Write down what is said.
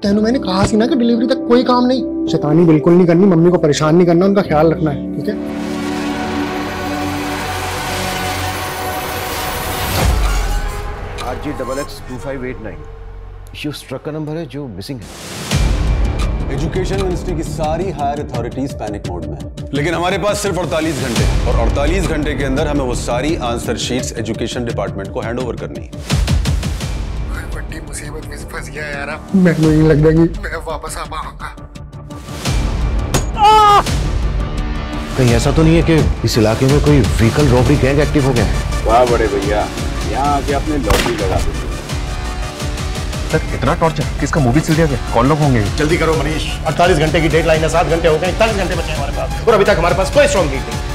तेनू मैंने कहा सी ना कि डिलीवरी तक कोई काम नहीं। शैतानी बिल्कुल नहीं करनी, मम्मी को परेशान नहीं करना, उनका ख्याल रखना है, ठीक है? RG XX2589 ये उस ट्रक का नंबर है जो मिसिंग है। एजुकेशन मिनिस्ट्री की सारी हायर अथॉरिटीज पैनिक मोड में है, लेकिन हमारे पास सिर्फ 48 घंटे हैं और 48 घंटे के अंदर हमें वो सारी आंसर शीट्स एजुकेशन डिपार्टमेंट को हैंड ओवर करनी है। बड़ी मुसीबत में फंस गया यार। मैं नहीं लग रहा कि मैं वापस आ पाऊंगा। कहीं ऐसा तो नहीं है कि इस इलाके में कोई व्हीकल रॉबरी गैंग एक्टिव हो गया है? वाह बड़े भैया, यहाँ आके आपने लॉटरी लगा दी। सर इतना टॉर्चर, किसका मूवी चल दिया गया? कौन लोग होंगे? जल्दी करो मनीष, 48 घंटे की डेडलाइन है, 7 घंटे हो गए, 41 घंटे बचे हमारे पास और अभी तक हमारे पास कोई स्ट्रॉन्ग लीड नहीं।